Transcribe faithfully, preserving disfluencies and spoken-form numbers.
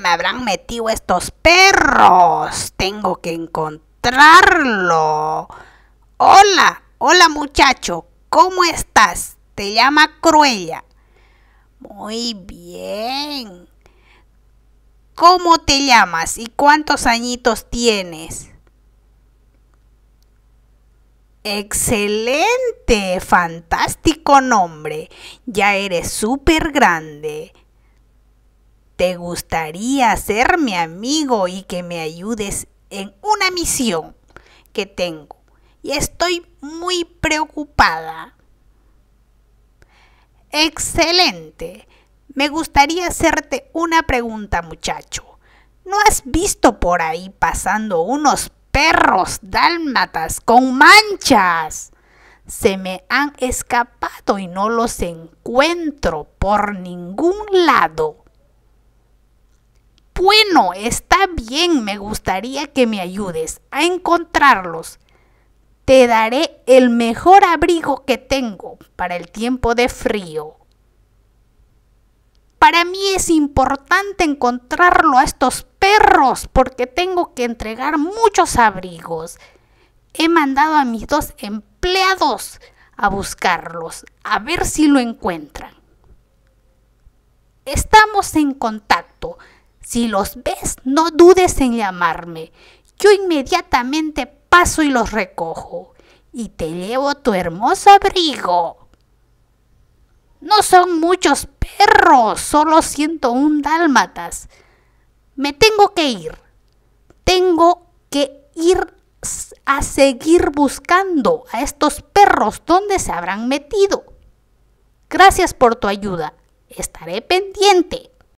me habrán metido estos perros? Tengo que encontrarlo. Hola, hola muchacho, ¿cómo estás? Te llama Cruella. Muy bien. ¿Cómo te llamas y cuántos añitos tienes? Excelente, fantástico nombre. Ya eres súper grande. ¿Te gustaría ser mi amigo y que me ayudes en una misión que tengo? Y estoy muy preocupada. Excelente. Me gustaría hacerte una pregunta, muchacho. ¿No has visto por ahí pasando unos perros dálmatas con manchas? Se me han escapado y no los encuentro por ningún lado. Bueno, está bien, me gustaría que me ayudes a encontrarlos. Te daré el mejor abrigo que tengo para el tiempo de frío. Para mí es importante encontrarlo a estos perros porque tengo que entregar muchos abrigos. He mandado a mis dos empleados a buscarlos, a ver si lo encuentran. Estamos en contacto. Si los ves, no dudes en llamarme. Yo inmediatamente paso y los recojo. Y te llevo tu hermoso abrigo. No son muchos perros, solo ciento uno dálmatas. Me tengo que ir. Tengo que ir a seguir buscando a estos perros. ¿Dónde se habrán metido? Gracias por tu ayuda. Estaré pendiente.